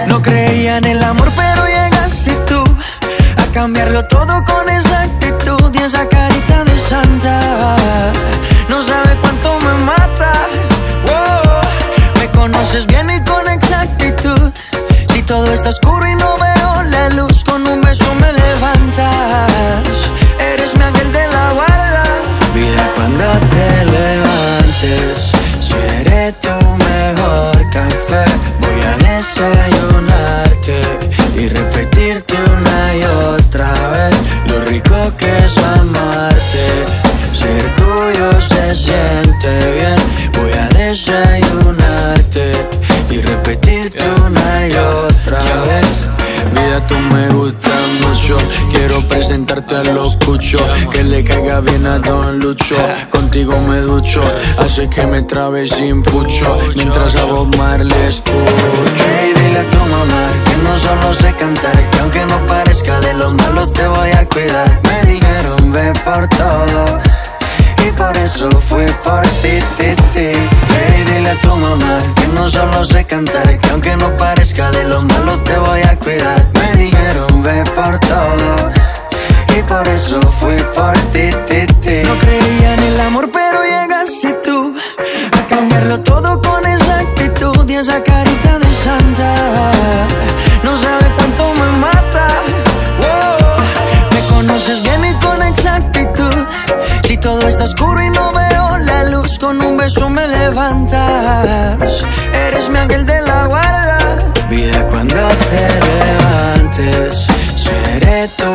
No creía en el amor, pero llegaste tú a cambiarlo todo con esa actitud y esa carita de santa. No sabe cuánto me mata. Wow. Me conoces bien y con exactitud. Si todo está oscuro y no veo la luz, con un beso me levantas. Eres mi ángel de la guarda. Vida, cuando te levantes, seré tu mejor café. Voy a desayunarte y repetirte una y otra vez lo rico que es amarte. Ser tuyo se siente bien. Voy a desayunarte y repetirte una y otra vez. Vida, tú me gustas mucho. Quiero presentarte a los cuchos, que le caiga bien a Don Lucho. Contigo me ducho, hace que me trabe sin pucho, mientras a Bob Marley escucho. Hey, dile a tu mamá que no solo sé cantar, que aunque no parezca de los malos te voy a cuidar. Me dijeron ve por todo y por eso fui por ti, ti, ti. Hey, dile a tu mamá que no solo sé cantar, que aunque no parezca de los malos te voy a cuidar. Me dijeron ve por todo y por eso fui por ti, ti, ti. No creía en el amor, pero llegaste tú a cambiarlo todo con esa actitud y esa carita de santa. No sabe cuánto me mata. Wow. Me conoces bien y con exactitud. Si todo está oscuro y no veo la luz, con un beso me levantas. Eres mi ángel de la guarda. Vida, cuando te levantes, seré tu